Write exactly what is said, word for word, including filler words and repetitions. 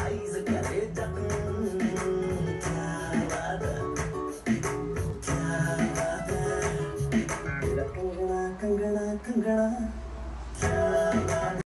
surprise करे जट क्या बात है क्या बात है तेरा कंगना कंगना कंगना क्या बात